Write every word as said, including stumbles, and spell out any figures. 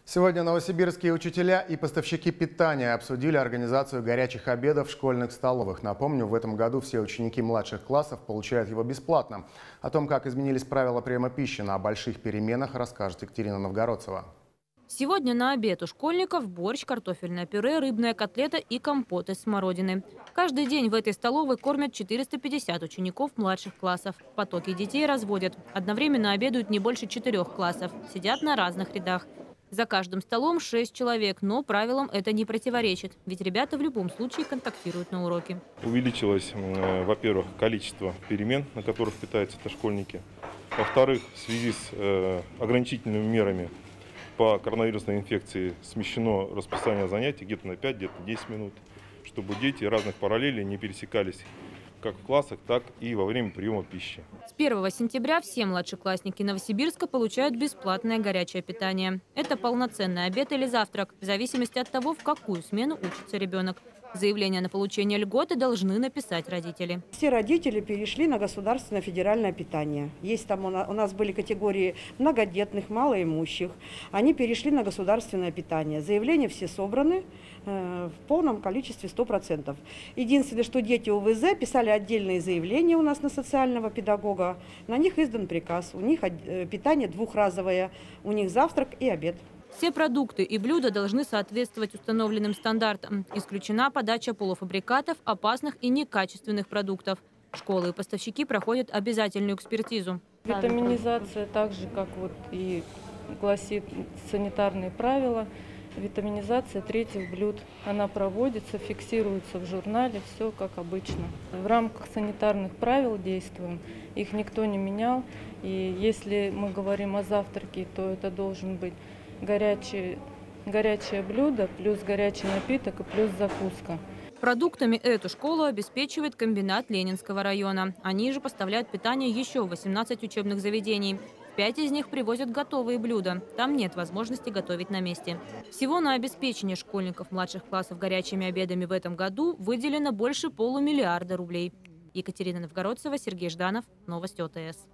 Сегодня новосибирские учителя и поставщики питания обсудили организацию горячих обедов в школьных столовых. Напомню, в этом году все ученики младших классов получают его бесплатно. О том, как изменились правила приема пищи на больших переменах, расскажет Екатерина Новгородцева. Сегодня на обед у школьников борщ, картофельное пюре, рыбная котлета и компот из смородины. Каждый день в этой столовой кормят четыреста пятьдесят учеников младших классов. Потоки детей разводят. Одновременно обедают не больше четырех классов. Сидят на разных рядах. За каждым столом шесть человек, но правилам это не противоречит. Ведь ребята в любом случае контактируют на уроке. Увеличилось, во-первых, количество перемен, на которых питаются дошкольники. Во-вторых, в связи с ограничительными мерами по коронавирусной инфекции смещено расписание занятий где-то на пять, где-то десять минут, чтобы дети разных параллелей не пересекались как в классах, так и во время приема пищи. С первого сентября все младшеклассники Новосибирска получают бесплатное горячее питание. Это полноценный обед или завтрак, в зависимости от того, в какую смену учится ребенок. Заявление на получение льготы должны написать родители. Все родители перешли на государственное федеральное питание. Есть там у нас были категории многодетных, малоимущих. Они перешли на государственное питание. Заявления все собраны в полном количестве сто процентов. Единственное, что дети УВЗ писали отдельные заявления у нас на социального педагога. На них издан приказ. У них питание двухразовое, у них завтрак и обед. Все продукты и блюда должны соответствовать установленным стандартам. Исключена подача полуфабрикатов, опасных и некачественных продуктов. Школы и поставщики проходят обязательную экспертизу. Витаминизация, так же как вот и гласит санитарные правила, витаминизация третьих блюд. Она проводится, фиксируется в журнале, все как обычно. В рамках санитарных правил действуем, их никто не менял. И если мы говорим о завтраке, то это должен быть Горячее, горячее блюдо, плюс горячий напиток и плюс закуска. Продуктами эту школу обеспечивает комбинат Ленинского района. Они же поставляют питание еще в восемнадцать учебных заведений. Пять из них привозят готовые блюда. Там нет возможности готовить на месте. Всего на обеспечение школьников младших классов горячими обедами в этом году выделено больше полумиллиарда рублей. Екатерина Новгородцева, Сергей Жданов. Новости ОТС.